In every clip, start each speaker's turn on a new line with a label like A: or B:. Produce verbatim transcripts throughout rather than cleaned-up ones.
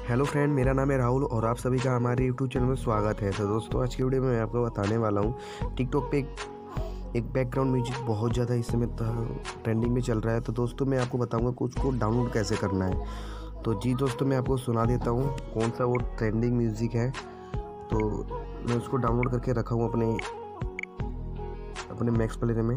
A: Hello friend, मेरा नाम है राहुल और आप सभी का हमारे यूट्यूब चैनल में स्वागत है। तो दोस्तों, आज की वीडियो में मैं आपको बताने वाला हूँ टिकटॉक पे एक, एक बैकग्राउंड म्यूजिक बहुत ज़्यादा इस समय ट्रेंडिंग में चल रहा है। तो दोस्तों, मैं आपको बताऊँगा कि उसको डाउनलोड कैसे करना है। तो जी दोस्तों, मैं आपको सुना देता हूँ कौन सा वो ट्रेंडिंग म्यूज़िक है। तो मैं उसको डाउनलोड करके रखा हूँ अपने अपने मैक्स प्लेयर में।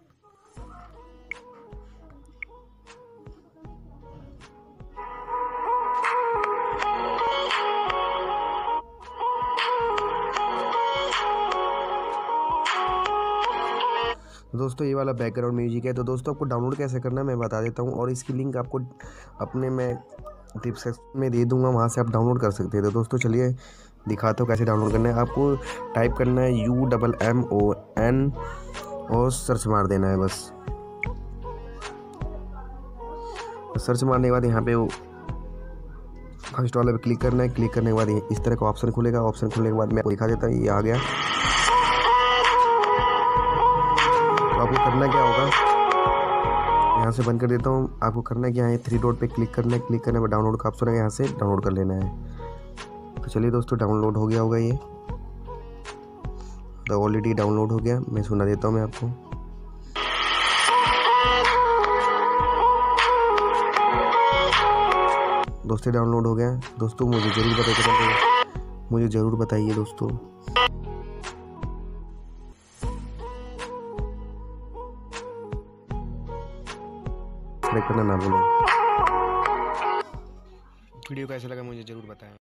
A: दोस्तों, ये वाला बैकग्राउंड म्यूजिक है। तो दोस्तों, आपको डाउनलोड कैसे करना है मैं बता देता हूँ, और इसकी लिंक आपको अपने मैं डिस्क्रिप्शन में दे दूंगा, वहाँ से आप डाउनलोड कर सकते हैं। तो दोस्तों, चलिए दिखाता हूँ कैसे डाउनलोड करना है। आपको टाइप करना है U double M O N और सर्च मार देना है बस। सर्च मारने के बाद यहाँ पे वो फर्स्ट वाले पे क्लिक करना है। क्लिक करने के बाद इस तरह का ऑप्शन खुलेगा। ऑप्शन खुलने के बाद मैं आपको दिखा देता हूँ, ये आ गया। तो आपको करना क्या होगा, यहाँ से बंद कर देता हूँ। आपको करना है कि यहाँ थ्री डॉट पे क्लिक करना है। क्लिक करने पर डाउनलोड का ऑप्शन है, यहाँ से डाउनलोड कर लेना है। तो चलिए दोस्तों, डाउनलोड हो गया होगा ये। तो ऑलरेडी डाउनलोड हो गया। मैं सुना देता हूँ मैं आपको। दोस्तों, डाउनलोड हो गया। दोस्तों, मुझे ज़रूर बताइए मुझे ज़रूर बताइए दोस्तों। सब्सक्राइब करना ना भूलें। वीडियो कैसा लगा मुझे ज़रूर बताएं।